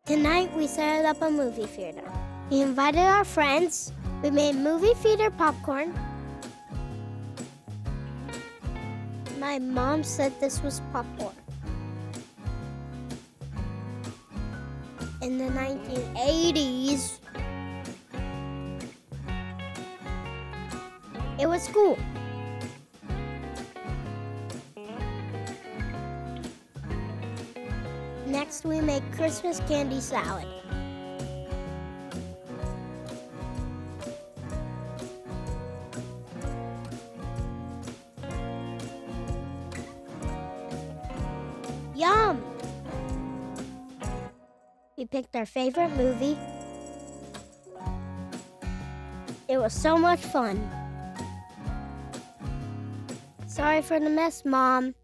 Tonight, we set up a movie theater. We invited our friends. We made movie theater popcorn. My mom said this was popcorn. In the 1980s, it was cool. Next, we make Christmas candy salad. Yum! We picked our favorite movie. It was so much fun. Sorry for the mess, Mom.